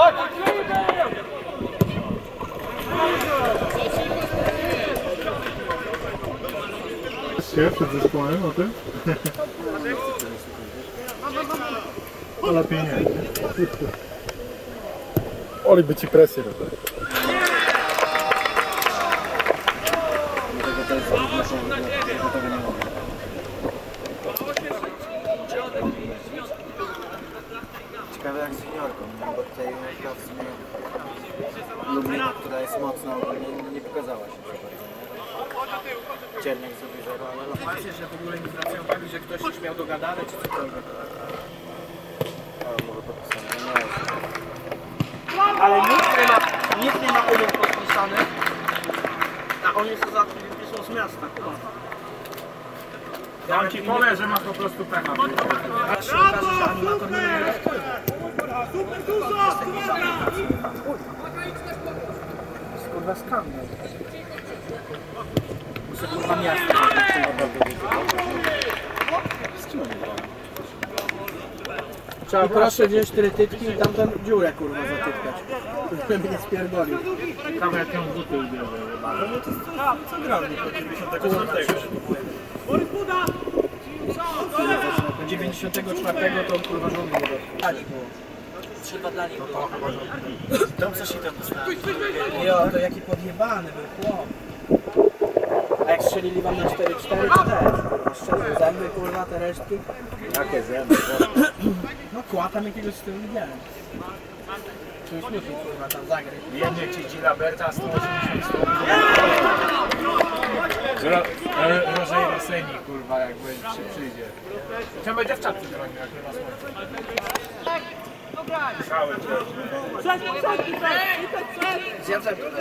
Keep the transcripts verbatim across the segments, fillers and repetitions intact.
Się przed zespołem o tym? O lepiej nie. Oli by ci presję robił. Ciekawe jak z juniorką, bo tutaj juniorka w sumie Lublin, która jest mocna, nie, nie pokazała się bardzo. Cierniak sobie zero, ale... Macie, że w ogóle nie zwracają uwagi, że ktoś już miał dogadane czy cokolwiek. A, może podpisane, nie Ale nikt nie ma, nikt nie ma umów podpisanych, a oni są za są z miasta. Dam ci pole, że masz po prostu temat. A się okaże, że animator nie jest. Kurwa skandal. Muszę kurwa miasta. I proszę wziąć cztery tytki i tamtą dziurę kurwa zatytkać. Żeby nie spierdolił. Tam jak ją buty ubierze. Co gramy? dziewięćdziesiątego czwartego to kurwa żony nie dotknął. Trzeba dla nich było. Tam co się tam postawi? Jo, to jaki podjebany był chłop. A jak strzelili wam na cztery cztery to też. Szczerze zęby kurwa, te resztki. Jakie zęby? No kłatam jakiegoś z tyłu widziałem. Czymś musi kurwa tam zagrać. Jednie ci Gilaberta sto osiemdziesiąt stopni. Rożej Roseni, kurwa, jak się przyjdzie. Chciałem będzie w czapce bronił, jak nie ma słońca. Cały Zjadłem to.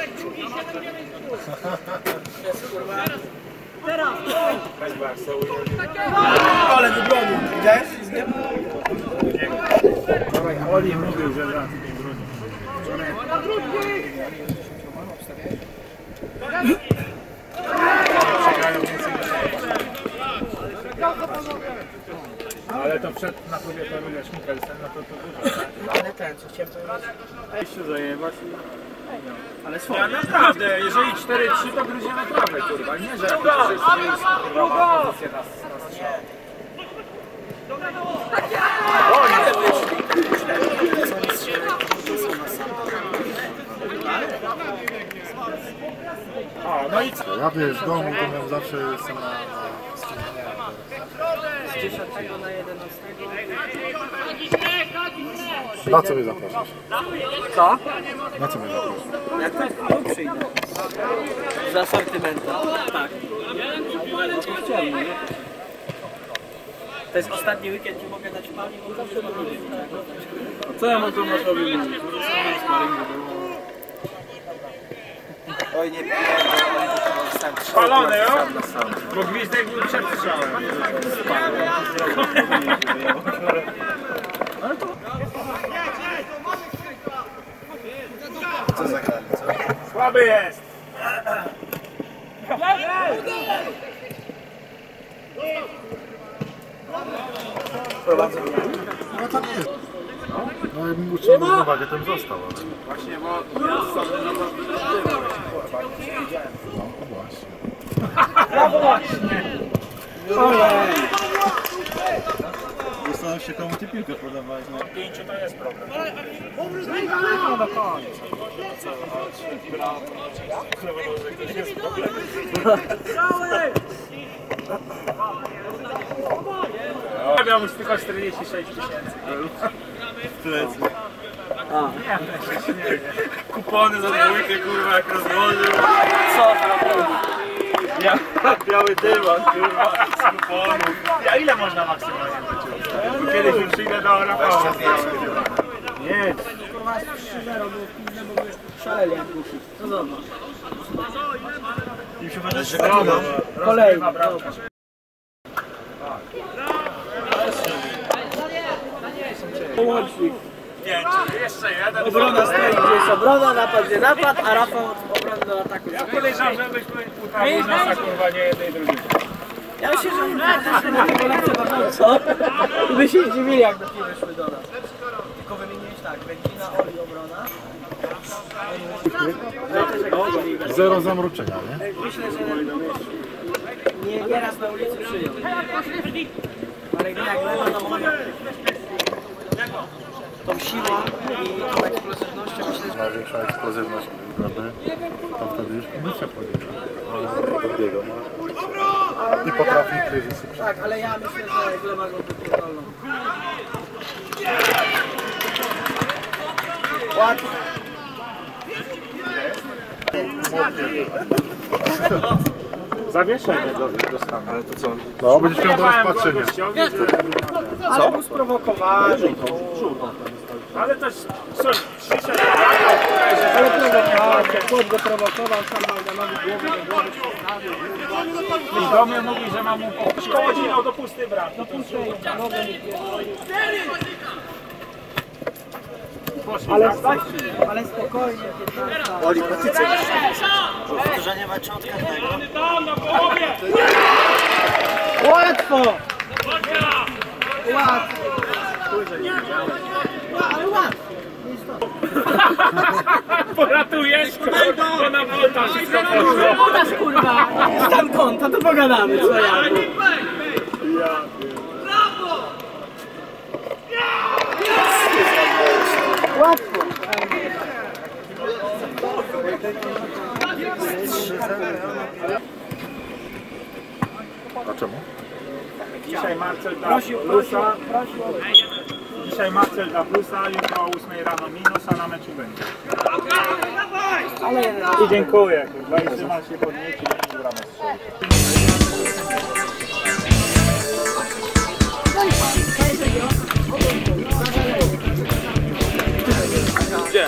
Jest kurwa. Teraz! Ale wybronił, widziałeś? Dawaj, Oli mówił, że raz nie broni. Przegrają więcej niż ale to przed na kobietę wygrać Mikkelsen, no to to dużo, tak? Ale ten, co chciałem powiedzieć. Weź się zajebać i... Ale swoje. Ja naprawdę, jeżeli cztery trzy to gryziemy trawę, kurwa, nie, że jak to jest kurwa pozycję na strzał. O, no i co? Ja wiesz, w domu to miał zawsze jestem na... Z dziesiątego na jedenastego. Na co mnie zapraszasz? Co? Na co mnie zapraszasz? Jak to tu przyjdę? Z asortymenta. Tak. To jest ostatni weekend, gdzie mogę dać pani, bo zawsze mam ludzi. Co ja mam tu na sobie mówić? Oj, nie piję, bo Spalony, jo? Bo gwizdek był przed strzałem. co zagrali, co? Słaby jest! No to nie jest. No jakbym utrzymał równowagę, to bym został, ale... Właśnie, bo... No właśnie. No właśnie! Ojej! Zastanawiam się, komu ty piłkę podawałeś. No pięciu to jest problem. No do końca. Ja miał już tylko czterdzieści sześć tysięcy. Plecy. Nie, nie. Kupony za dwójkę, kurwa, jak rozłożył. Co zrobił? Ja, biały dywan, kurwa, z kuponów. Ja ile można maksymalnie wyciągnąć? Bo kiedyś już przyjdę do Rafała. Nie, Kurwa trzy zero było w pizdę, bo już szaleli jak głupi. No dobra. I się będę żegnał. Kolejny. Połącznik. pięć, jeszcze jeden. Obrona stoi, gdzie jest obrona, napad gdzie napad, a Rafał od obrony do ataku. Ja podejrzewam, że byśmy półtora nasa, kurwa, nie jednej drugiej. Ja myślę, że na tego lekcję do co? I by się zdziwili, jak do piły szły do nas. Tylko wymieniłeś tak, Węgina, Oli, obrona. Zero zamroczenia, nie? Myślę, że nie, nieraz na ulicy przyjął. Ale gdy jak lewa na moją tą siłą i tą eksplozywnością, myślę, że Największa eksplozywność wygląda, to wtedy już kondycja podbiega. Podbiega. I potrafi kryzysy. tak, ale ja myślę, że gleba go wypierdolną. Łatwo. Zawieszenie dostanę. Ale to co? No, będziesz miał do rozpatrzenia. Ale był sprowokowany. Ale też coś przyszedł. Ale prowokował, chłop go prowokował, sam Bałganowi głowę do głowy postawił. I do mnie mówi, że mam mu szkodził do pusty bram. No później nogę mi pierdolił. Ale, ale spokojnie, piętnasta. Oli, potyce. Powtórzenie meczu od każdego. Łatwo! Łatwo! Ale łatwo! Poratujesz, to na wolta wszystko poszło. Podasz kurwa! Stan konta, to pogadamy co ja. Łatwo! A czemu? Dzisiaj Marcel da plusa. Dzisiaj Marcel da plusa, jutro o ósmej rano minus, a na meczu będzie. Ale I dziękuję, kurwa, i trzyma się podnieść i bramę strzeli. Gdzie?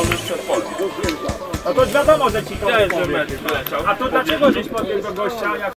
A to wiadomo, że ci to powie. A to dlaczego żeś podbiegł do gościa, jak